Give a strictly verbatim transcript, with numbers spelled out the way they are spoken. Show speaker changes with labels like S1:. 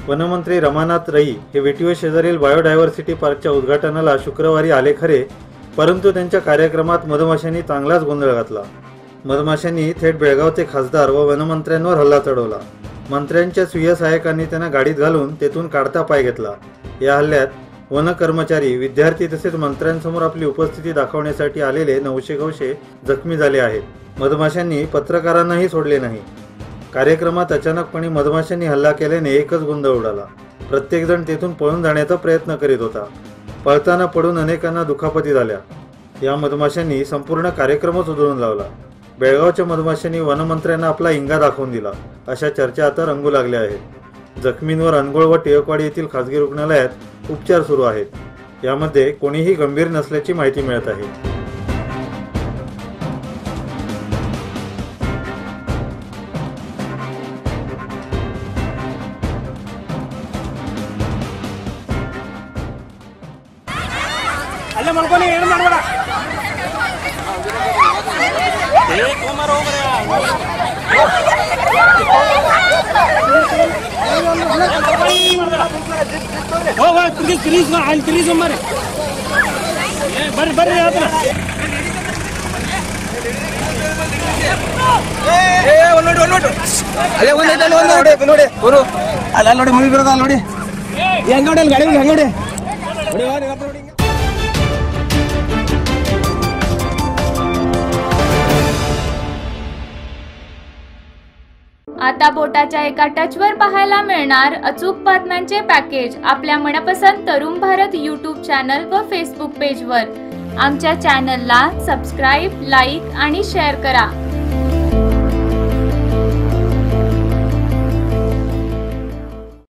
S1: वनमंत्री रमानाथ रई हे वेटीव शेजारील बायोडायव्हर्सिटी पार्कच्या उद्घाटनाला शुक्रवारी आले खरे, परंतु त्यांच्या कार्यक्रमात मधमाशांनी चांगलाच गोंधळ घातला। मधमाशांनी थेट बेळगावचे खासदार व वनमंत्र्यांवर हल्ला चढवला। मंत्र्यांच्या स्वीय सहायकांनी त्यांना गाडीत घालून तेथून काढता पाय घेतला। या हल्ल्यात वन कर्मचारी, विद्यार्थी तसेच मंत्र्यांसमोर आपली उपस्थिती दाखवण्यासाठी आलेले नऊशे गवशे जखमी झाले आहेत। मधमाशांनी पत्रकारांनाही सोडले नाही। कार्यक्रमात अचानकपणे मधमाशांनी हल्ला केल्याने एकच गोंधळ उडाला। प्रत्येक जण तेथून पळून जाण्याचा प्रयत्न करीत होता। पळताना पडून अनेकांना दुखापती झाल्या। या मधमाशांनी संपूर्ण कार्यक्रमच उधळून लावला। बेळगावच्या मधमाशांनी वनमंत्र्यांना आपला इंगा दाखवून दिला, अशा चर्चा आता रंगू लागल्या आहेत। जखमींवर अनगोळ व टिळकवाडी येथील खासगी रुग्णालयात उपचार सुरू आहेत। यामध्ये कोणीही गंभीर नसल्याची माहिती मिळत आहे।
S2: ಅಲ್ಲೇ ಮಾಡ್ಕೊಂಡು ಏನು ಮಾಡಬೇಡ ಏ ಕುಮಾರ್ ಹೋಗ್ರೆ ಹೋಗ ಪ್ಲೀಸ್ ಪ್ಲೀಸ್ ಅಲ್ಲಿ ಪ್ಲೀಸ್ ಮಾರೆ ಬರ್ರಿ ಬರ್ರಿ ಹತ್ರ ಏ ಒಂದು ನೋಡಿ ಒಂದು ನೋಡಿ ಅಲ್ಲೇ ಒಂದು ಐತೆ ಅಲ್ಲಿ ಒಂದು ನೋಡಿ ನೋಡಿ ಅವರು ಅಲ್ಲ ನೋಡಿ ಮುಗಿ ಬರೋದ ನೋಡಿ ಹೆಂಗ ನೋಡಿ ಗಾಡಿ ಹೆಂಗ ನೋಡಿ ನೋಡಿ ನೋಡಿ
S3: आता बोटाच्या एका टचवर पाहायला मिळणार अचूक बातम्यांचे पॅकेज आपल्या मनपसंत तरुण भारत यूट्यूब चॅनल व फेसबुक पेजवर। आमच्या चॅनलला सबस्क्राईब, लाईक आणि शेअर करा।